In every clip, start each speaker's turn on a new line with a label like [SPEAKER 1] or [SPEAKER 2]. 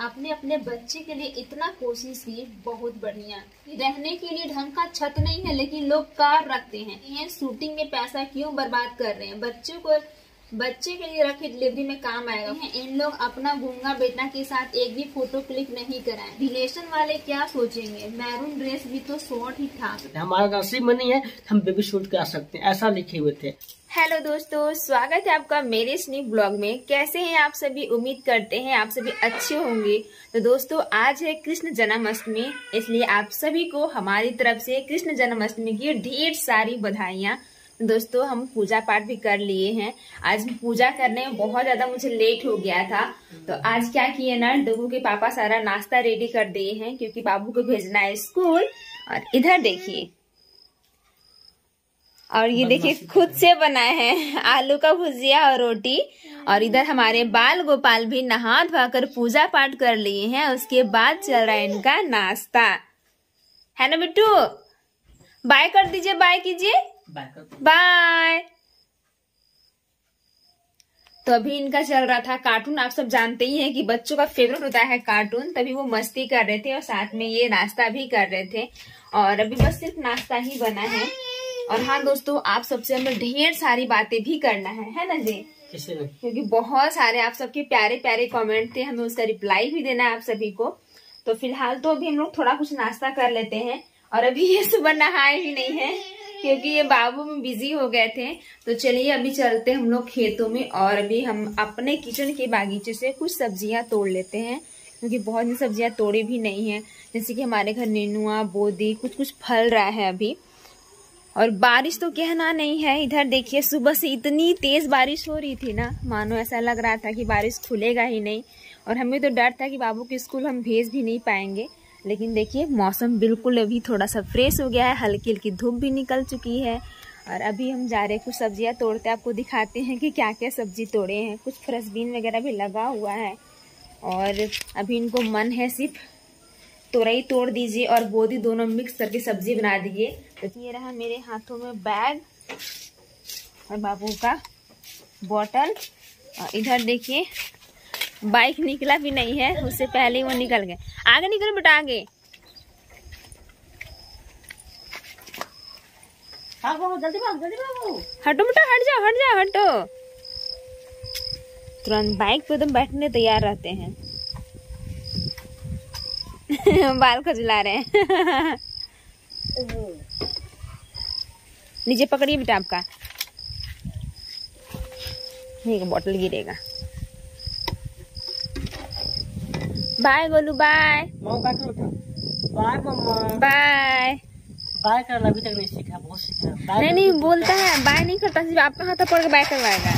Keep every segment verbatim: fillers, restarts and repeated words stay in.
[SPEAKER 1] आपने अपने बच्चे के लिए इतना कोशिश की, बहुत बढ़िया। रहने के लिए ढंग का छत नहीं है लेकिन लोग कार रखते हैं। ये शूटिंग में पैसा क्यों बर्बाद कर रहे हैं? बच्चों को बच्चे के लिए रखे डिलीवरी में काम आएगा। इन लोग अपना गूंगा बेटा के साथ एक भी फोटो क्लिक नहीं कराएं। रिलेशन वाले क्या सोचेंगे? मैरून ड्रेस भी तो शॉर्ट ही था।
[SPEAKER 2] हमारा नसीब में नहीं है, हम बेबी शूट करा सकते हैं, ऐसा लिखे हुए थे।
[SPEAKER 1] हेलो दोस्तों, स्वागत है आपका मेरे इस न्यू ब्लॉग में। कैसे हैं आप सभी? उम्मीद करते हैं आप सभी अच्छे होंगे। तो दोस्तों, आज है कृष्ण जन्माष्टमी, इसलिए आप सभी को हमारी तरफ से कृष्ण जन्माष्टमी की ढेर सारी बधाइयाँ। दोस्तों, हम पूजा पाठ भी कर लिए हैं। आज पूजा करने में बहुत ज्यादा मुझे लेट हो गया था, तो आज क्या किए ना, डुगू के पापा सारा नाश्ता रेडी कर दिए हैं क्योंकि बाबू को भेजना है स्कूल। और इधर देखिए, और ये देखिए खुद से बनाए हैं आलू का भुजिया और रोटी। और इधर हमारे बाल गोपाल भी नहा धोकर पूजा पाठ कर लिए हैं। उसके बाद चल रहा है इनका नाश्ता, है ना बिट्टू? बाय कर दीजिए, बाय कीजिए, बाय। तो अभी इनका चल रहा था कार्टून। आप सब जानते ही हैं कि बच्चों का फेवरेट होता है कार्टून, तभी वो मस्ती कर रहे थे और साथ में ये नाश्ता भी कर रहे थे। और अभी बस सिर्फ नाश्ता ही बना है। और हाँ दोस्तों, आप सबसे हमें ढेर सारी बातें भी करना है, है ना जी? क्योंकि बहुत सारे आप सबके प्यारे प्यारे कमेंट थे, हमें उसका रिप्लाई भी देना है आप सभी को। तो फिलहाल तो अभी हम लोग थोड़ा कुछ नाश्ता कर लेते हैं। और अभी ये सुबह नहाए भी नहीं है क्योंकि ये बाबू में बिजी हो गए थे। तो चलिए अभी चलते हैं हम लोग खेतों में और अभी हम अपने किचन के बागीचे से कुछ सब्जियां तोड़ लेते हैं, क्योंकि बहुत सी सब्जियां तोड़ी भी नहीं है। जैसे कि हमारे घर नेनुआ, बोदी, कुछ कुछ फल रहा है अभी। और बारिश तो कहना नहीं है। इधर देखिए, सुबह से इतनी तेज बारिश हो रही थी ना, मानो ऐसा लग रहा था कि बारिश खुलेगा ही नहीं। और हमें तो डर था कि बाबू के स्कूल हम भेज भी नहीं पाएंगे। लेकिन देखिए, मौसम बिल्कुल अभी थोड़ा सा फ्रेश हो गया है, हल्की हल्की धूप भी निकल चुकी है। और अभी हम जा रहे हैं कुछ सब्जियां तोड़ते, आपको दिखाते हैं कि क्या क्या सब्जी तोड़े हैं। कुछ फ्रेश बीन वगैरह भी लगा हुआ है। और अभी इनको मन है सिर्फ तोरई तोड़ दीजिए और बोदी दोनों मिक्स करके सब्जी बना दीजिए। तो ये रहा मेरे हाथों में बैग और बाबू का बॉटल। और इधर देखिए, बाइक निकला भी नहीं है, उससे पहले ही वो निकल गए। आगे निकल बेटा, आगे।
[SPEAKER 2] जल्दी भाग, जल्दी भागो।
[SPEAKER 1] हटो बेटा, हट जाओ, हट जाओ, हटो। तुरंत बाइक पे तो बैठने तैयार रहते हैं। बाल खजुला रहे हैं। नीचे पकड़िए बेटा आपका, नहीं बॉटल गिरेगा। Bye Golu, bye
[SPEAKER 2] bye mamma,
[SPEAKER 1] bye.
[SPEAKER 2] Bye करना अभी तक नहीं सीखा, बहुत सीखा।
[SPEAKER 1] नहीं नहीं बोलता है, बाय नहीं करता, सिर्फ आपका हाथ पकड़ के बाय करवाएगा।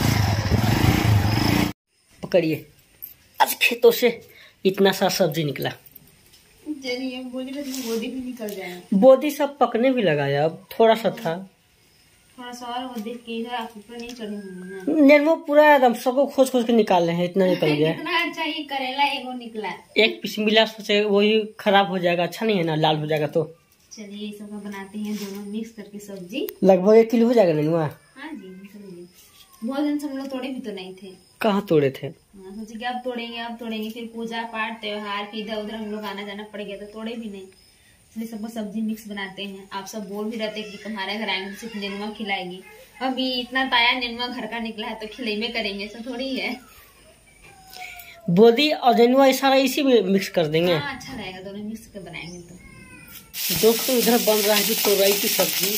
[SPEAKER 2] पकड़िए। आज खेतों से इतना सा सब्जी निकला।
[SPEAKER 1] बोदी बोदी भी निकल जाए।
[SPEAKER 2] बोदी सब पकने भी लगाया, अब थोड़ा सा था।
[SPEAKER 1] थोड़ा सा और वो देख के इधर आप ऊपर नहीं चढ़े हुए।
[SPEAKER 2] नेनुआ पूरा एकदम सबको खोज खोज के निकाल रहे हैं, इतना निकल गया।
[SPEAKER 1] इतना अच्छा ये करेला एगो निकला।
[SPEAKER 2] एक पीस मिला, सोचे वही खराब हो जाएगा, अच्छा नहीं है ना, लाल हो जाएगा। तो
[SPEAKER 1] चलिए सब का बनाते हैं दोनों मिक्स करके सब्जी।
[SPEAKER 2] लगभग एक किलो हो जाएगा नेनुआ।
[SPEAKER 1] हाँ जी, बहुत दिन से हम लोग तोड़े भी तो नहीं थे।
[SPEAKER 2] कहाँ तोड़े थे?
[SPEAKER 1] हाँ, सोचे कि अब तोड़ेंगे, अब तोड़ेंगे, फिर पूजा पाठ त्योहार के इधर उधर हम लोग आना जाना पड़ गया, तो तोड़े भी नहीं। इसलिए सबको सब्जी मिक्स बनाते हैं। आप सब बोल भी रहते कि तुम्हारे घर आएंगे सिर्फ नेनुआ खिलाएगी। अभी इतना ताया नेनुआ घर का निकला है तो खिलेबे करेंगे, ऐसा थोड़ी है।
[SPEAKER 2] बोदी और नेनुआ सारा इसी में मिक्स कर देंगे।
[SPEAKER 1] हाँ, अच्छा रहेगा, दोनों मिक्स कर बनाएंगे। तो
[SPEAKER 2] दोस्तों, इधर बन रहा है कि तोरई की सब्जी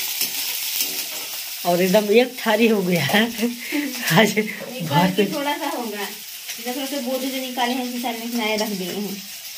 [SPEAKER 2] और एकदम एक थाली हो गया है। आज
[SPEAKER 1] थोड़ा सा होगा, थोड़ा सा बोदी जो निकाले हैं सारे में रख दिए हैं।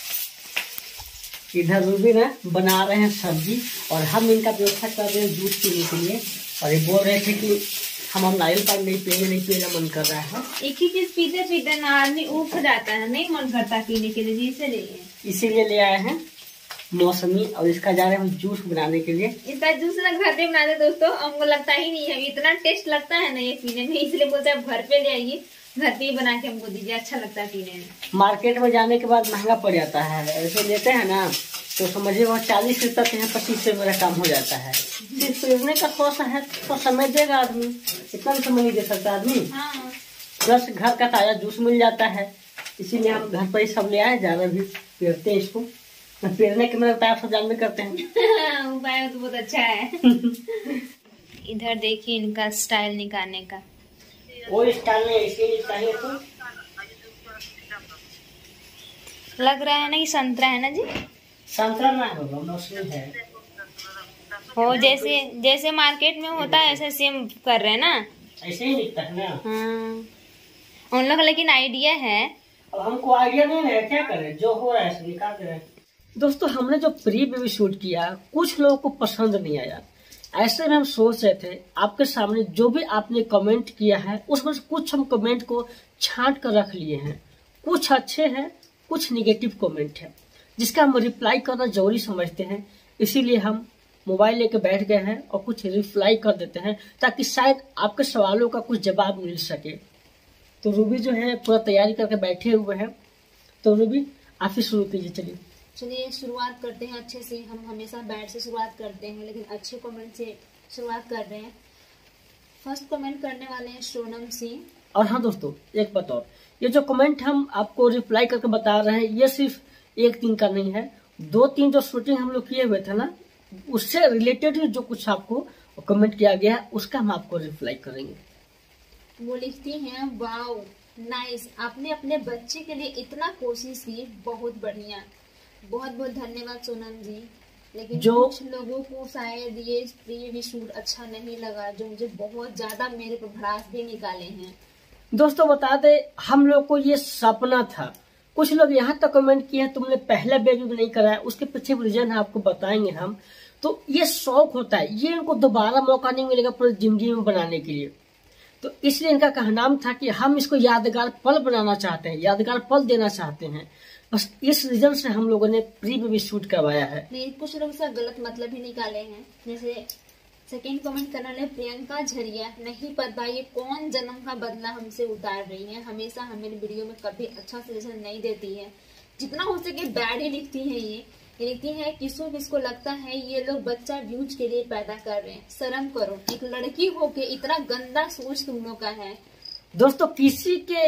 [SPEAKER 2] इधर रूबी ना बना रहे हैं सब्जी और हम इनका व्यवस्था कर रहे हैं दूध पीने के लिए। और ये बोल रहे थे कि हम हम नारियल पानी नहीं पिएंगे, नहीं पीने मन कर रहा है।
[SPEAKER 1] एक ही चीज पीते पीते ना आदमी ऊख जाता है, नहीं मन करता पीने के लिए, इसीलिए
[SPEAKER 2] इसीलिए ले आए हैं मौसमी। और इसका जा रहे हैं जूस बनाने के लिए।
[SPEAKER 1] इसका जूस ना घर पे बनाते दोस्तों, हमको लगता ही नहीं है, इतना टेस्ट लगता है ना ये पीने में, इसलिए बोलते हैं घर पे ले आइए, घर पे ही बना के हमको दीजिए, अच्छा लगता है पीने में।
[SPEAKER 2] मार्केट में जाने के बाद महंगा पड़ जाता है, ऐसे लेते हैं ना तो समझिए वो चालीस रुपये तक यहाँ पच्चीस रुपये मेरा काम हो जाता है। सिर्फ पीने का थोड़ा सा है तो समय देगा आदमी, इतना समय नहीं दे सकता आदमी।
[SPEAKER 1] हाँ।
[SPEAKER 2] प्लस घर का ताजा जूस मिल जाता है। इसीलिए हम घर पर ही सब ले आए, जाना भी पेरते हैं इसको। पेरने के मेरे उपाय सब जानते करते हैं।
[SPEAKER 1] उपाय तो बहुत अच्छा है। इधर देखिए इनका स्टाइल निकालने का,
[SPEAKER 2] वो स्टाइल नहीं इसलिए चाहिए तो
[SPEAKER 1] लग रहा है ना कि संतरा है ना जी।
[SPEAKER 2] संतरा ना होगा, मौसमी है।
[SPEAKER 1] हो जैसे जैसे मार्केट में होता है ऐसे सेम कर रहे हैं ना,
[SPEAKER 2] ऐसे ही दिखता है ना।
[SPEAKER 1] हाँ उन लोग लेकिन आइडिया है।
[SPEAKER 2] अब हमको आइडिया नहीं है, क्या करें, जो हो रहा है निकाल दे रहे हैं। दोस्तों हमने जो प्री बेबी शूट किया कुछ लोगों को पसंद नहीं आया। ऐसे में हम सोच रहे थे आपके सामने जो भी आपने कमेंट किया है उसमें से कुछ हम कमेंट को छांट कर रख लिए हैं। कुछ अच्छे हैं, कुछ निगेटिव कमेंट है जिसका हम रिप्लाई करना जरूरी समझते हैं। इसीलिए हम मोबाइल लेके बैठ गए हैं और कुछ रिप्लाई कर देते हैं ताकि शायद आपके सवालों का कुछ जवाब मिल सके। तो रूबी जो है पूरा तैयारी करके बैठे हुए हैं। तो रूबी आप ही शुरू कीजिए। चलिए
[SPEAKER 1] चलिए शुरुआत करते हैं अच्छे से। हम हमेशा बैड से शुरुआत करते हैं लेकिन अच्छे कमेंट से शुरुआत कर रहे हैं। फर्स्ट कमेंट करने वाले हैं सोनम सिंह।
[SPEAKER 2] और हाँ दोस्तों एक बात और, ये जो कमेंट हम आपको रिप्लाई करके बता रहे हैं ये सिर्फ एक दिन का नहीं है, दो तीन जो शूटिंग हम लोग किए हुए थे ना उससे रिलेटेड जो कुछ आपको कमेंट किया गया है उसका हम आपको रिप्लाई करेंगे।
[SPEAKER 1] वो लिखती हैं वाओ नाइस, आपने अपने बच्चे के लिए इतना कोशिश की, बहुत बढ़िया। बहुत बहुत धन्यवाद सोनम जी। लेकिन जो कुछ लोगों को शायद ये प्री बेबी शूट अच्छा नहीं लगा जो मुझे बहुत ज्यादा मेरे पर भड़ास भी निकाले हैं।
[SPEAKER 2] दोस्तों बता दे हम लोग को ये सपना था। कुछ लोग यहाँ तक कमेंट किए हैं तुमने पहले बेबी भी नहीं कराया, उसके पीछे रीजन है आपको बताएंगे हम। तो ये शौक होता है, ये इनको दोबारा मौका नहीं मिलेगा पूरी जिंदगी में बनाने के लिए। तो इसलिए इनका कहना था कि हम इसको यादगार पल बनाना चाहते हैं, यादगार पल देना चाहते हैं। बस इस रीजन से हम लोगों ने प्री बेबी शूट करवाया है।
[SPEAKER 1] नहीं कुछ लोग इसका गलत मतलब ही निकाले हैं। जैसे सेकेंड कमेंट करने वाले प्रियंका झरिया, नहीं पता ये कौन जन्म का बदला हमसे उतार रही है, हमेशा हमें वीडियो में कभी अच्छा सजेशन नहीं देती है, जितना हो सके बैड ही लिखती है। ये ये लिखती है किसको किसको लगता है ये लोग बच्चा व्यूज के लिए पैदा कर रहे हैं, शर्म करो, एक लड़की होके इतना गंदा सोच तुम लोग का है।
[SPEAKER 2] दोस्तों किसी के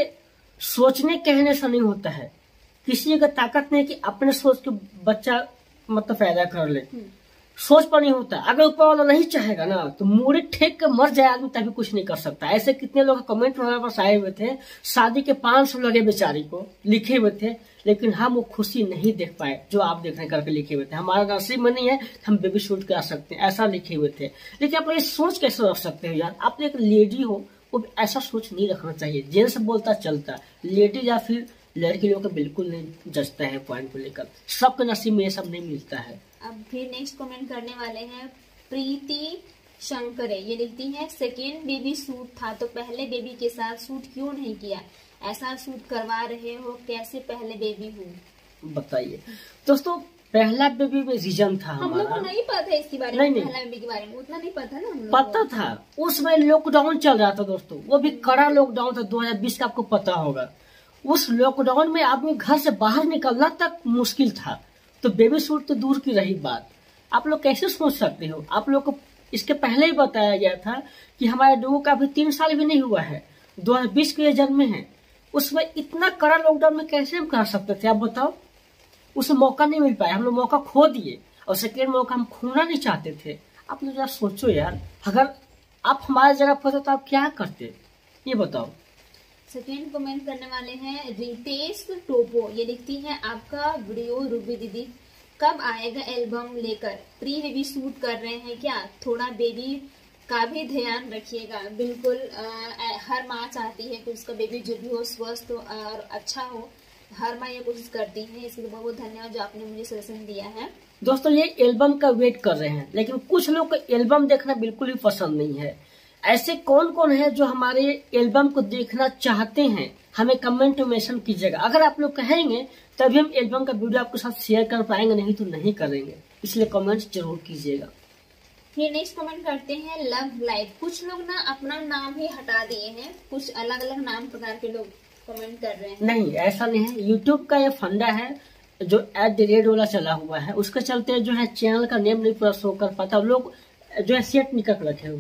[SPEAKER 2] सोचने कहने से नहीं होता है, किसी का ताकत नहीं कि अपने सोच के बच्चा मतलब पैदा कर ले, सोच पर नहीं होता। अगर ऊपर वाला नहीं चाहेगा ना तो मूड़ी ठेक के मर जाए आदमी तभी कुछ नहीं कर सकता। ऐसे कितने लोग कमेंट हमारे पास आए हुए थे, शादी के पांच सौ लगे बेचारी को लिखे हुए थे लेकिन हम वो खुशी नहीं देख पाए जो आप देखने करके लिखे हुए थे। हमारा नसीब में नहीं है हम बेबी शूट करा सकते हैं ऐसा लिखे हुए थे। लेकिन आप ये सोच कैसे रख सकते हो यार, आप एक लेडी हो वो ऐसा सोच नहीं रखना चाहिए। जेंट्स बोलता चलता, लेडी या फिर लड़की लोग को बिल्कुल नहीं जचता है पॉइंट को लेकर। सबके नसीब में ये सब नहीं मिलता है।
[SPEAKER 1] अब फिर नेक्स्ट कमेंट करने वाले हैं प्रीति शंकरे। ये लिखती है सेकेंड बेबी शूट था तो पहले बेबी के साथ शूट क्यों नहीं किया, ऐसा शूट करवा रहे हो, कैसे पहले बेबी हो
[SPEAKER 2] बताइए। दोस्तों पहला बेबी में रीजन था
[SPEAKER 1] हम लोग को नहीं पता इसके बारे
[SPEAKER 2] नहीं,
[SPEAKER 1] में,
[SPEAKER 2] नहीं।
[SPEAKER 1] पहला बेबी के बारे में उतना नहीं पता ना हम लोग
[SPEAKER 2] पता
[SPEAKER 1] को।
[SPEAKER 2] था उसमें लॉकडाउन चल रहा था दोस्तों, वो भी कड़ा लॉकडाउन था दो हजार बीस का, आपको पता होगा। उस लॉकडाउन में आदमी घर से बाहर निकलना तक मुश्किल था, तो बेबी शूट तो दूर की रही बात। आप लोग कैसे सोच सकते हो, आप लोग को इसके पहले ही बताया गया था कि हमारे लोगों का अभी तीन साल भी नहीं हुआ है, दो हजार बीस के जन्म में है, उसमें इतना कड़ा लॉकडाउन में कैसे हम कर सकते थे आप बताओ। उसे मौका नहीं मिल पाया, हम लोग मौका खो दिए और सेकेंड मौका हम खोना नहीं चाहते थे। आप लोग जरा सोचो यार, अगर आप हमारे जगह पर तो आप क्या करते ये बताओ।
[SPEAKER 1] सेकेंड कमेंट करने वाले हैं रितेश टोपो। ये लिखती है आपका वीडियो रूबी दीदी कब आएगा एल्बम लेकर, प्री बेबी शूट कर रहे हैं क्या, थोड़ा बेबी का भी ध्यान रखिएगा। बिल्कुल आ, हर माँ चाहती है कि उसका बेबी जो भी हो स्वस्थ हो और अच्छा हो, हर माँ ये कोशिश करती है। इसके लिए बहुत बहुत धन्यवाद जो आपने मुझे सजेशन दिया है।
[SPEAKER 2] दोस्तों ये एल्बम का वेट कर रहे हैं लेकिन कुछ लोग को एल्बम देखना बिल्कुल भी पसंद नहीं है। ऐसे कौन कौन है जो हमारे एल्बम को देखना चाहते हैं, हमें कमेंट में मेंशन कीजिएगा। अगर आप लोग कहेंगे तभी हम एल्बम का वीडियो आपके साथ शेयर कर पाएंगे, नहीं तो नहीं करेंगे, इसलिए कमेंट जरूर कीजिएगा।
[SPEAKER 1] फिर नेक्स्ट कमेंट करते हैं लव लाइफ। कुछ लोग ना अपना नाम ही हटा दिए हैं, कुछ अलग अलग नाम प्रकार के लोग कमेंट कर रहे हैं।
[SPEAKER 2] नहीं ऐसा नहीं है, यूट्यूब का ये फंडा है जो एट द रेट वाला चला हुआ है, उसके चलते जो है चैनल का नेम नहीं पूरा शो कर पाता, लोग जो है सेट निकल रखे हुए हैं।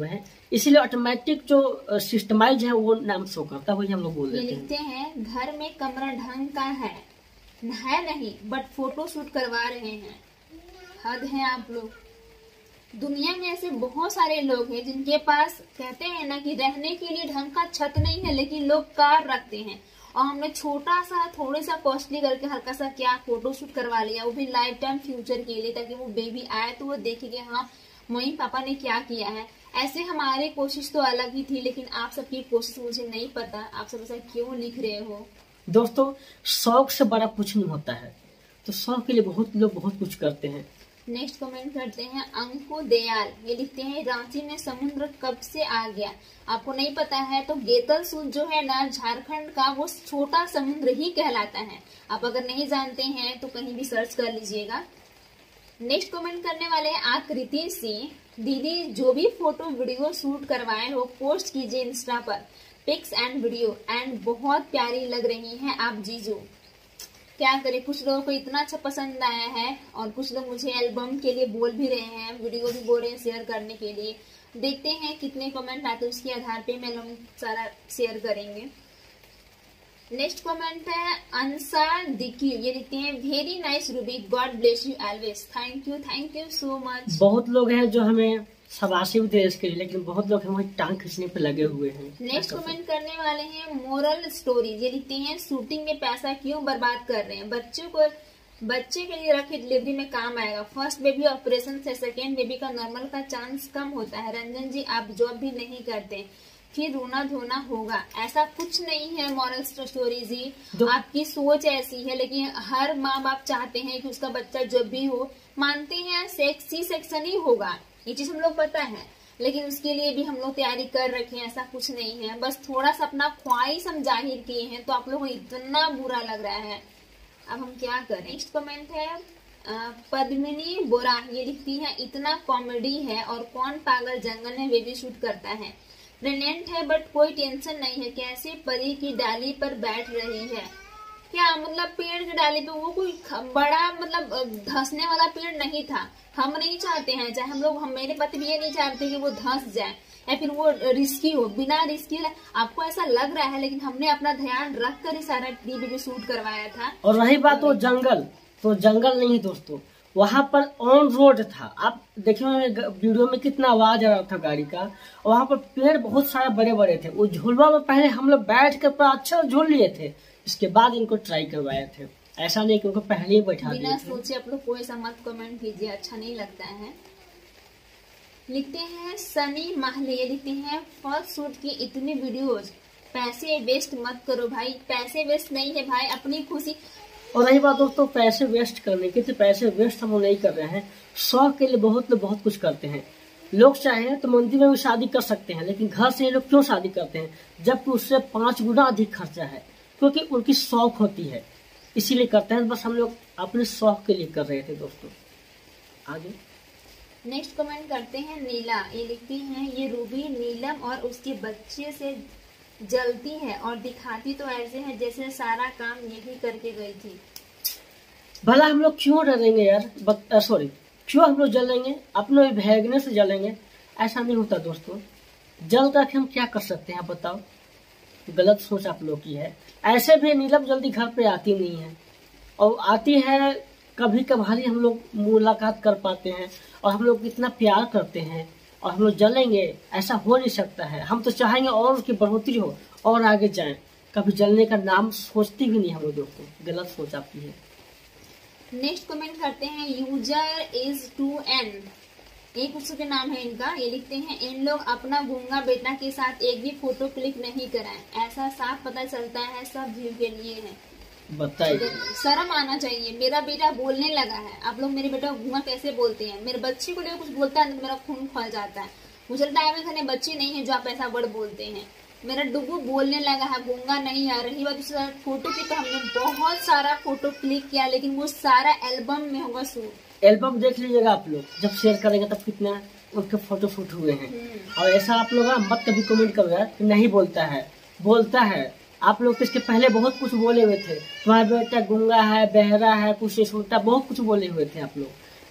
[SPEAKER 2] इसीलिए ऑटोमेटिक जो सिस्टमाइज है वो नाम शो करता है, वही हम लोग बोल
[SPEAKER 1] ये
[SPEAKER 2] देते हैं।
[SPEAKER 1] लिखते हैं घर में कमरा ढंग का है है नहीं बट फोटो शूट करवा रहे हैं। हद है आप लोग। दुनिया में ऐसे बहुत सारे लोग हैं जिनके पास कहते हैं ना कि रहने के लिए ढंग का छत नहीं है, लेकिन लोग कार रखते हैं। और हमने छोटा सा थोड़े सा कॉस्टली करके हल्का सा क्या फोटो शूट करवा लिया, वो भी लाइफ टाइम फ्यूचर के लिए, ताकि वो बेबी आए तो वो देखेंगे हाँ मम्मी पापा ने क्या किया है। ऐसे हमारी कोशिश तो अलग ही थी, लेकिन आप सबकी कोशिश मुझे नहीं पता आप सब ऐसा क्यों लिख रहे हो।
[SPEAKER 2] दोस्तों शौक से बड़ा कुछ नहीं होता है, तो शौक के लिए बहुत लोग बहुत कुछ करते हैं।
[SPEAKER 1] नेक्स्ट कमेंट करते हैं अंकु दयाल। ये लिखते हैं रांची में समुद्र कब से आ गया। आपको नहीं पता है तो गेतल सूत जो है ना झारखंड का, वो छोटा समुद्र ही कहलाता है। आप अगर नहीं जानते हैं तो कहीं भी सर्च कर लीजिएगा। नेक्स्ट कमेंट करने वाले हैं आकृति सिंह। दीदी जो भी फोटो वीडियो शूट करवाए हो पोस्ट कीजिए इंस्टा पर, पिक्स एंड वीडियो एंड बहुत प्यारी लग रही हैं आप जीजू। क्या करें, कुछ लोगों को इतना अच्छा पसंद आया है और कुछ लोग मुझे एल्बम के लिए बोल भी रहे हैं, वीडियो भी बोल रहे हैं शेयर करने के लिए। देखते हैं कितने कमेंट आते हैं, उसके आधार पे मैं लोग सारा शेयर करेंगे। नेक्स्ट कमेंट है अंसार दिकी। ये लिखते हैं very nice Ruby, god bless you always. Thank you thank you so much.
[SPEAKER 2] बहुत लोग हैं जो हमें शाबाशी भी दे इसके लिए, लेकिन बहुत लोग हमारी टांग खींचने पे लगे हुए हैं।
[SPEAKER 1] नेक्स्ट कमेंट करने वाले हैं मोरल स्टोरी। ये लिखते हैं शूटिंग में पैसा क्यों बर्बाद कर रहे हैं, बच्चों को बच्चे के लिए रखे डिलीवरी में काम आएगा। फर्स्ट बेबी ऑपरेशन से सेकेंड बेबी का नॉर्मल का चांस कम होता है। रंजन जी आप जॉब भी नहीं करते फिर रोना धोना होगा, ऐसा कुछ नहीं है मॉरल स्टोरी जी। आपकी सोच ऐसी है, लेकिन हर माँ बाप चाहते हैं कि उसका बच्चा जब भी हो, मानते हैं सेक्सी सेक्शन ही होगा, ये चीज हम लोग पता है, लेकिन उसके लिए भी हम लोग तैयारी कर रखे हैं। ऐसा कुछ नहीं है, बस थोड़ा सा अपना ख्वाहिश हम जाहिर किए हैं तो आप लोगों को इतना बुरा लग रहा है। अब हम क्या करें। नेक्स्ट कमेंट है पद्मिनी बोरा। ये लिखती है इतना कॉमेडी है और कौन पागल जंगल में बेबी शूट करता है। प्रेग्नेंट है बट कोई टेंशन नहीं है, कैसे परी की डाली पर बैठ रही है। क्या मतलब पेड़ की डाली पे, वो कोई बड़ा मतलब धंसने वाला पेड़ नहीं था। हम नहीं चाहते हैं, चाहे हम लोग हम मेरे पति भी ये नहीं चाहते कि वो धंस जाए या फिर वो रिस्की हो, बिना रिस्की। आपको ऐसा लग रहा है, लेकिन हमने अपना ध्यान रख कर ही सारा टीवी पे शूट करवाया था।
[SPEAKER 2] और रही बात वो जंगल, तो जंगल नहीं दोस्तों, वहाँ पर ऑन रोड था। आप देखिए वीडियो में कितना आवाज आ रहा था गाड़ी का, और वहाँ पर पेड़ बहुत सारे बड़े बड़े थे। वो झूलवा में पहले हम लोग बैठ कर अच्छा झूल लिए थे, इसके बाद इनको ट्राई करवाए थे। ऐसा नहीं कि उनको पहले ही बैठा दिए थे।
[SPEAKER 1] बिना सोचे आप लोग कोई सा मत कमेंट कीजिए, अच्छा नहीं लगता है। लिखते हैं सनी माहले। लिखते हैं फर्स्ट शूट की इतनी वीडियोज, पैसे वेस्ट मत करो भाई। पैसे वेस्ट नहीं है भाई, अपनी खुशी।
[SPEAKER 2] और रही बात दोस्तों पैसे वेस्ट करने की, तो पैसे वेस्ट हम लोग नहीं कर रहे हैं। शौक के लिए बहुत लोग बहुत कुछ करते हैं। लोग चाहे तो मंदिर में भी शादी कर सकते हैं, लेकिन घर से ये लोग क्यों शादी करते हैं, जबकि उससे पांच गुना अधिक खर्चा है, क्योंकि उनकी शौक होती है, इसीलिए करते हैं। बस हम लोग अपने शौक के लिए कर रहे थे दोस्तों। आगे
[SPEAKER 1] नेक्स्ट कमेंट करते हैं नीला। ये लिखती हैं ये रूबी नीलम और उसके बच्चे से जलती है और दिखाती तो ऐसे है जैसे सारा काम यही करके गई थी।
[SPEAKER 2] भला हम लोग क्यों डरेंगे यार, सॉरी क्यों हम लोग जलेंगे, अपने भागने से जलेंगे। ऐसा नहीं होता दोस्तों, जल कर हम क्या कर सकते हैं बताओ। गलत सोच आप लोग की है। ऐसे भी नीलम जल्दी घर पे आती नहीं है, और आती है कभी कभार ही हम लोग मुलाकात कर पाते हैं, और हम लोग इतना प्यार करते हैं, और हम लोग जलेंगे, ऐसा हो नहीं सकता है। हम तो चाहेंगे और उसकी बढ़ोतरी हो और आगे जाएं, कभी जलने का नाम सोचती भी नहीं हम लोग दोस्तों। गलत सोच आपकी है।
[SPEAKER 1] नेक्स्ट कमेंट करते हैं यूजर इज टू एन, एक उसके नाम है इनका। ये लिखते हैं इन लोग अपना गूंगा बेटा के साथ एक भी फोटो क्लिक नहीं कराएं, ऐसा साफ पता चलता है सब व्यू के लिए है।
[SPEAKER 2] बताइए,
[SPEAKER 1] शर्म आना चाहिए। मेरा बेटा बोलने लगा है, आप लोग मेरे बेटा को गूंगा कैसे बोलते हैं। मेरे बच्चे को लेकर कुछ बोलता है तो मेरा खून खोल जाता है। मुझे लगता है मेरे बच्चे नहीं है जो आप ऐसा वर्ड बोलते हैं। मेरा डुगू बोलने लगा है, गूंगा नहीं आ रही बात। उसका फोटो की तो हमने बहुत सारा फोटो क्लिक किया, लेकिन वो सारा एल्बम में होगा शूट।
[SPEAKER 2] एल्बम देख लीजिएगा आप लोग, जब शेयर करेंगे तब कितना उनके फोटो शूट हुए हैं। और ऐसा आप लोग मत कभी कमेंट करो यार नहीं बोलता है, बोलता है। आप लोग तो इसके पहले बहुत कुछ बोले हुए थे, तुम्हारा बेटा गूंगा है, बहरा है, कुछ नहीं सुनता, बहुत कुछ बोले हुए थे आप लोग।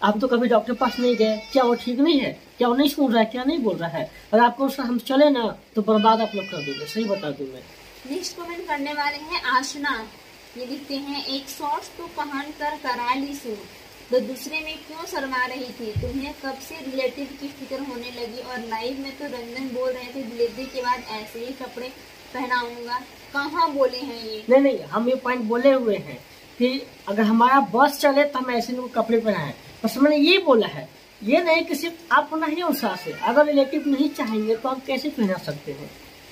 [SPEAKER 2] आप तो कभी डॉक्टर पास नहीं गए, क्या वो ठीक नहीं है? क्या वो नहीं सुन रहा है? क्या नहीं बोल रहा है? और आपको उसका हम चले ना तो बर्बाद आप लोग कर देंगे, सही बता दूं मैं।
[SPEAKER 1] नेक्स्ट कमेंट करने वाले हैं आशना। ये लिखते हैं, एक शॉर्ट्स तो पहन कर करा ली सूट, तो दूसरे में क्यों शर्मा रही थी? तुम्हें कब से रिलेटिव की फिक्र होने लगी? और लाइव में तो रंजन बोल रहे थे डिलीवरी के बाद ऐसे ही कपड़े पहनाऊंगा। कहाँ बोले हैं ये?
[SPEAKER 2] नहीं नहीं, हम ये पॉइंट बोले हुए हैं कि अगर हमारा बस चले तो हम ऐसे लोग कपड़े पहनाएं, बस मैंने ये बोला है, ये नहीं कि सिर्फ आपको नहीं उत्साह से, अगर रिलेटिव नहीं चाहेंगे तो हम कैसे पहना सकते हैं।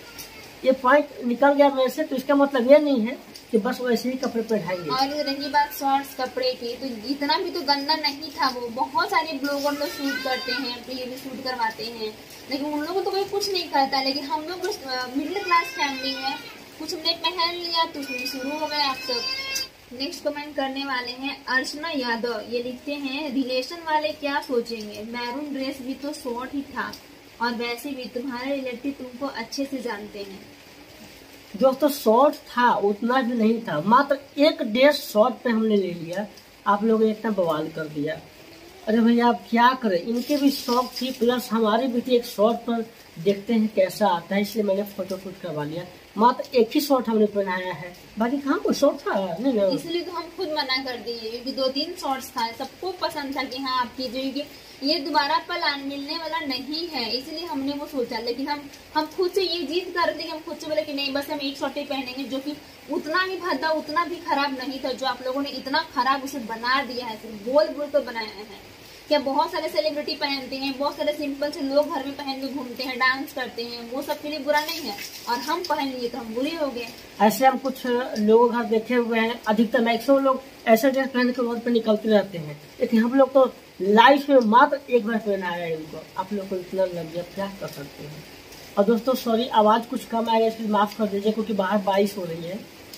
[SPEAKER 2] ये पॉइंट निकल गया मेरे से, तो इसका मतलब ये नहीं है कि बस वैसे ही कपड़े पहनाएंगे।
[SPEAKER 1] और रही बात शॉर्ट्स कपड़े की, तो इतना भी तो गंदा नहीं था वो। बहुत सारे ब्लॉगर लोग शूट करते हैं, ये भी शूट करवाते हैं, लेकिन उन लोगों को तो कोई कुछ नहीं करता। लेकिन हम लोग मिडिल क्लास फैमिली है, कुछ हमने पहन लिया तो शुरू हो गए आप सब। नेक्स्ट कमेंट करने वाले हैं अर्चना यादव। ये लिखते हैं, रिलेशन वाले क्या सोचेंगे? मैरून ड्रेस भी तो शॉर्ट ही था, और वैसे भी तुम्हारे रिलेटिव तुमको अच्छे से जानते हैं।
[SPEAKER 2] दोस्तों शॉर्ट था, उतना भी नहीं था, मात्र एक डेढ़ शॉर्ट पे हमने ले लिया, आप लोगों ने इतना बवाल कर दिया। अरे भैया आप क्या करें, इनके भी शौक थी, प्लस हमारी भी एक शॉर्ट पर देखते हैं कैसा आता है, इसलिए मैंने फोटो शूट करवा लिया। मात्र एक ही शॉर्ट हमने पहनाया है, बाकी कहाँ कोई शॉर्ट था नहीं ना।
[SPEAKER 1] इसलिए तो हम खुद मना कर दिए, क्योंकि दो तीन शॉर्ट्स था, सबको पसंद था कि हाँ आप कीजिए, ये दोबारा पल मिलने वाला नहीं है, इसलिए हमने वो सोचा। लेकिन हम हम खुद से ये जीत कर रहे थे कि हम खुद से बोले कि नहीं बस हम एक शॉर्ट ही पहनेंगे, जो कि उतना भी भद्दा उतना भी खराब नहीं था, जो आप लोगों ने इतना खराब उसे बना दिया है, सिर्फ बोल बोल कर बनाया है। क्या बहुत सारे सेलिब्रिटी पहनते हैं, बहुत सारे सिंपल से लोग घर में पहन के घूमते हैं, डांस करते हैं, वो सब के लिए बुरा नहीं है, और हम पहन लिए तो हम बुरे हो गए।
[SPEAKER 2] ऐसे हम कुछ लोगों घर देखे हुए हैं, अधिकतर मैक्सिमम लोग ऐसे ड्रेस पहन के रोड पे निकलते रहते हैं, लेकिन हम लोग तो लाइफ में मात्र एक बार पहनाया है इनको। आप लोग को इतना लग गया, क्या कर सकते हैं। और दोस्तों सॉरी, आवाज कुछ कम आएगा इसलिए माफ कर दीजिए, क्योंकि बाहर बारिश हो रही है।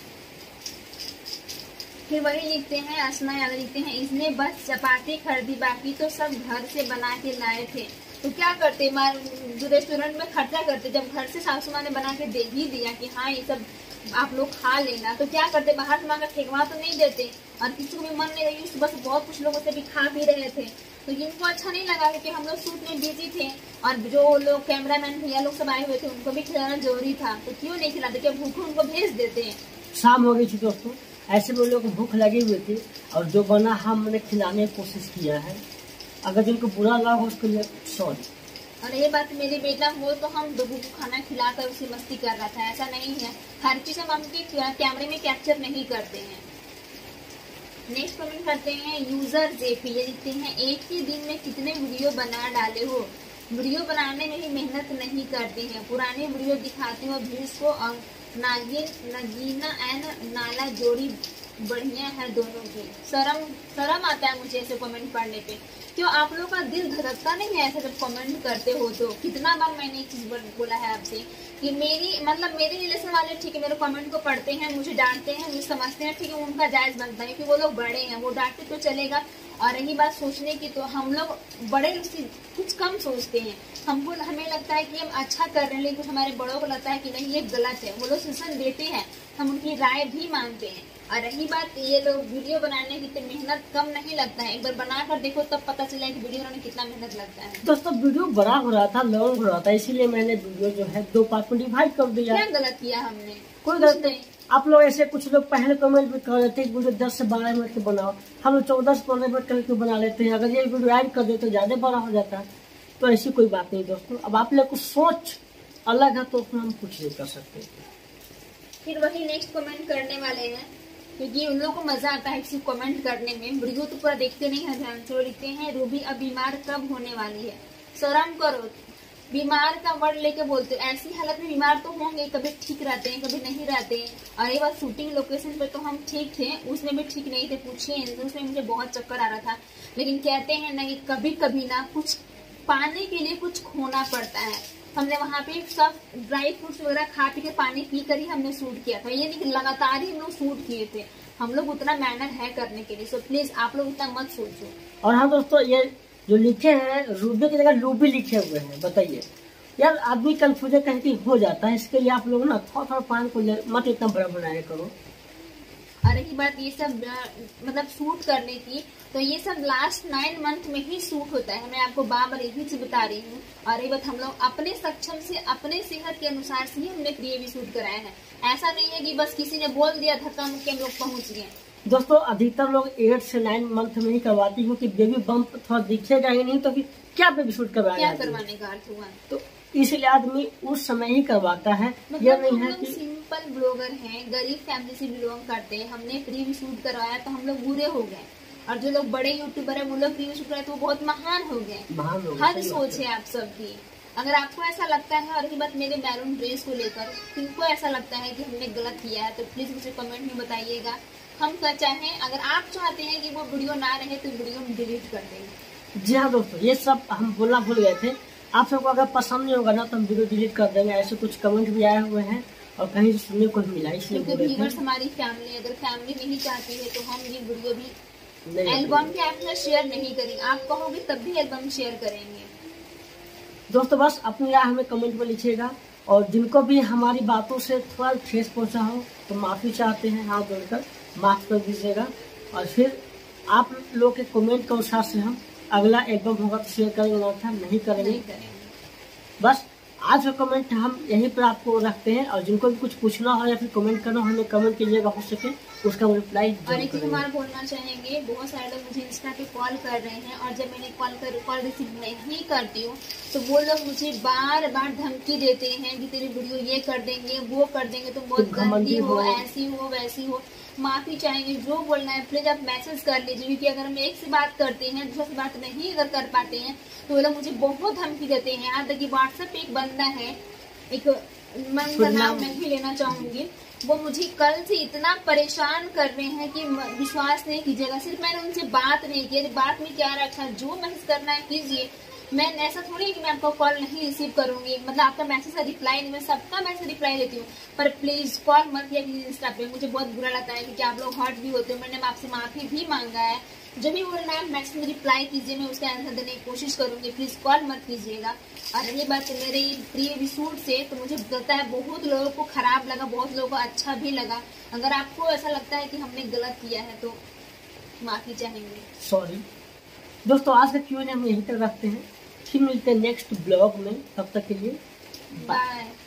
[SPEAKER 1] फिर वही लिखते हैं, आसना यादव लिखते हैं, इसने बस चपाती खरीदी, बाकी तो सब घर से बना के लाए थे। तो क्या करते, जो रेस्टोरेंट में खर्चा करते, जब घर से सासू माँ ने बना के दे ही दिया कि हाँ ये सब आप लोग खा लेना, तो क्या करते, बाहर से मांगा ठेकवा तो नहीं देते। और किसी को भी मन नहीं रही, बस बहुत कुछ लोगों से भी खा भी रहे थे, तो इनको अच्छा नहीं लगा क्योंकि हम लोग शूट में बिजी थे, और जो लोग कैमरामैन भैया लोग सब आए हुए थे उनको भी खिलाना जरूरी था, तो क्यों नहीं खिलाते, क्या भूखे उनको भेज देते हैं।
[SPEAKER 2] शाम हो गई थी दोस्तों, ऐसे में लोगों को भूख लगी हुई थी, और जो बना हमने खिलाने की कोशिश किया है। अगर जिनको बुरा लगा हो उसके लिए सॉरी।
[SPEAKER 1] और ये बात मेरे बेटा हो तो हम दोनों को खाना खिलाकर उसे मस्ती कर रहा था, ऐसा नहीं है, हर चीज हम उनके कैमरे में कैप्चर नहीं करते हैं। नेक्स्ट कमेंट करते हैं यूजर जेपी। ये लिखते हैं, एक ही दिन में कितने वीडियो बना डाले हो? वीडियो बनाने में भी मेहनत नहीं करते हैं, पुराने वीडियो दिखाते हो व्यूज को, और नागिन नगीना एंड नाला जोड़ी बढ़िया है दोनों की। शर्म शर्म आता है मुझे ऐसे कमेंट पढ़ने पे। क्यों आप लोगों का दिल धड़कता नहीं है ऐसा जब कमेंट करते हो? तो कितना बार मैंने एक चीज बोला है आपसे कि मेरी मतलब मेरे रिलेशन वाले ठीक है मेरे कमेंट को पढ़ते हैं, मुझे डांटते हैं, मुझे समझते हैं, ठीक है उनका जायज बनता है क्योंकि वो लोग बड़े हैं, वो डांटते तो चलेगा। और रही बात सोचने की, तो हम लोग बड़े कुछ कम सोचते हैं, हमको हमें लगता है कि हम अच्छा कर रहे हैं, लेकिन हमारे बड़ों को लगता है कि नहीं ये गलत है। वो लोग सजेशन देते हैं, हम उनकी राय भी मानते हैं। और रही बात ये लोग वीडियो बनाने की, तो मेहनत कम नहीं लगता है, एक बार बना कर देखो तब पता चला कि वीडियो बनाने कितना मेहनत लगता है।
[SPEAKER 2] दोस्तों वीडियो बड़ा हो रहा था, लॉन्ग हो रहा था, इसीलिए मैंने वीडियो जो है दो पार्ट में डिवाइड कर दिया।
[SPEAKER 1] क्या गलत किया हमने?
[SPEAKER 2] कोई गलत नहीं। आप लोग ऐसे कुछ लोग पहले कमेंट भी कर रहे थे वीडियो दस से बारह मिनट के बनाओ, हम लोग चौदह से पंद्रह मिनट करके बना लेते हैं, अगर ये वीडियो ऐड कर दे तो ज्यादा बड़ा हो जाता है। तो ऐसी कोई बात नहीं दोस्तों, अब आप लोग को सोच अलग है तो उसमें हम कुछ नहीं कर सकते।
[SPEAKER 1] फिर वही नेक्स्ट कमेंट करने वाले हैं, क्योंकि उन लोगों को मजा आता है किसी कमेंट करने में, वीडियो तो पूरा देखते नहीं है ध्यान से। लिखते हैं, रूबी अब बीमार कब होने वाली है? शर्म करो, बीमार का वर्ड लेके बोलते हो। ऐसी हालत में बीमार तो होंगे, कभी ठीक रहते हैं कभी नहीं रहते हैं। और ये बात शूटिंग लोकेशन पे तो हम ठीक थे, उसमें भी ठीक नहीं थे, पूछिए उसमें मुझे बहुत चक्कर आ रहा था। लेकिन कहते हैं ना कि कभी कभी ना कुछ पाने के लिए कुछ खोना पड़ता है। हमने वहाँ पे सब ड्राई फ्रूट्स वगैरह खा पी के पानी पी कर ही हमने शूट किया था, ये नहीं कि लगातार ही हम लोग शूट किए थे। हम लोग उतना मेहनत है करने के लिए, सो प्लीज आप लोग उतना मत सोचो।
[SPEAKER 2] और हाँ दोस्तों, ये जो लिखे हैं रूबी की जगह लूबी लिखे हुए हैं, बताइए यार, आदमी कंफ्यूजन कहीं की हो जाता है। इसके लिए आप लोग ना थोड़ा थोड़ा पान को मत इतना बड़ा बनाया करो।
[SPEAKER 1] और रही बात ये सब मतलब शूट करने की, तो ये सब लास्ट नाइन मंथ में ही शूट होता है। मैं आपको बार बार यही चीज बता रही हूँ। और ये बात हम लोग अपने सक्षम से, अपने सेहत के अनुसार से ही हमने प्री भी शूट कराया है। ऐसा नहीं है कि बस किसी ने बोल दिया धक्का मुक्के हम लोग पहुंच गए।
[SPEAKER 2] दोस्तों अधिकतर लोग एट से नाइन मंथ में ही करवाती हूँ कि बेबी बम्प थोड़ा दिखेगा ही नहीं तो फिर क्या बेबी शूट करवाएगा,
[SPEAKER 1] क्या करवाने का अर्थ हुआ।
[SPEAKER 2] तो इसलिए आदमी उस समय ही करवाता है।
[SPEAKER 1] मतलब
[SPEAKER 2] यह नहीं
[SPEAKER 1] हम
[SPEAKER 2] है
[SPEAKER 1] लोग
[SPEAKER 2] कि
[SPEAKER 1] सिंपल ब्लॉगर हैं, गरीब फैमिली से बिलोंग करते हैं, हमने प्री भी शूट करवाया तो हम लोग बुरे हो गए। और जो लोग बड़े यूट्यूबर है वो लोग प्री भी शूट कराए तो वो बहुत महान हो गए।
[SPEAKER 2] महान लोग
[SPEAKER 1] हद सोच है आप सबकी। अगर आपको ऐसा लगता है, और ये बात मेरे मैरून ड्रेस को लेकर किनको ऐसा लगता है कि हमने गलत किया है तो प्लीज मुझे कमेंट में बताइएगा। हम क्या चाहें, अगर आप चाहते हैं कि वो वीडियो ना रहे तो वीडियो हम डिलीट कर देंगे।
[SPEAKER 2] जी हाँ दोस्तों, ये सब हम बोलना भूल गए थे। आप सबको अगर पसंद नहीं होगा ना तो हम वीडियो डिलीट कर देंगे। ऐसे कुछ कमेंट भी आए हुए हैं और कहीं से सुनने को मिला, इसलिए बोल रहे थे।
[SPEAKER 1] व्यूअर्स हमारी फैमिली, अगर फैमिली नहीं चाहती है तो हम ये वीडियो भी एल्बम के ऐप में शेयर नहीं करेंगे। आप कहोगे तब भी एल्बम शेयर करेंगे।
[SPEAKER 2] दोस्तों बस अपनी राय हमें कमेंट में लिखिएगा। और जिनको भी हमारी बातों से थोड़ा ठेस पहुंचा हो तो माफी चाहते हैं, हाथ जोड़कर माफ कर दीजिएगा। और फिर आप लोग के कमेंट के अनुसार से हम अगला एल्बम होगा तो शेयर करेंगे, ना नहीं करेंगे,
[SPEAKER 1] नहीं करेंगे।
[SPEAKER 2] बस आज का कमेंट हम यहीं पर आपको रखते हैं। और जिनको भी कुछ पूछना हो या फिर कमेंट करना हो हमें कमेंट कीजिएगा, हो सके उसका रिप्लाई
[SPEAKER 1] और एक चीज हमारा बोलना चाहेंगे, बहुत सारे लोग मुझे इंस्टा पे कॉल कर रहे हैं और जब मैंने कॉल कर कॉल रिसीव नहीं करती हूँ तो वो लोग मुझे बार बार धमकी देते हैं कि तेरी वीडियो ये कर देंगे, वो कर देंगे, तुम बहुत गंदी हो, ऐसी हो, वैसी हो। माफी चाहेंगे, जो बोलना है प्लीज आप मैसेज कर लीजिए। क्योंकि अगर हम एक से बात करते हैं, दूसरा से बात नहीं अगर कर पाते हैं तो वो लोग मुझे बहुत धमकी देते हैं। यहाँ तक कि व्हाट्सएप पे एक बंदा है, एक मैं उनका नाम नहीं लेना चाहूंगी, वो मुझे कल से इतना परेशान कर रहे हैं कि विश्वास नहीं कीजिएगा। सिर्फ मैंने उनसे बात नहीं की, बात में क्या रखा, जो मैसेज करना है कीजिए। मैं ऐसा थोड़ी है कि मैं आपका कॉल नहीं रिसीव करूंगी, मतलब आपका मैसेज का रिप्लाई नहीं, मैं सबका मैसेज रिप्लाई देती हूँ, पर प्लीज कॉल मत किया कीजिए इंस्टा पे। मुझे बहुत बुरा लगता है क्योंकि आप लोग हर्ट भी होते हो। मैंने आपसे माफी भी मांगा है, जब भी बोलना है मैसेज में रिप्लाई कीजिए, मैं उसका आंसर देने की कोशिश करूंगी। प्लीज कॉल मत कीजिएगा। और रही बात मेरे प्री एपिसोड से, तो मुझे लगता है बहुत लोगों को खराब लगा, बहुत लोगों को अच्छा भी लगा। अगर आपको ऐसा लगता है कि हमने गलत किया है तो माफी चाहेंगे,
[SPEAKER 2] सॉरी। दोस्तों आज का क्यू एंड ए हम यहीं तक रखते हैं, फिर मिलते हैं नेक्स्ट ब्लॉग में। तब तक के लिए बाय।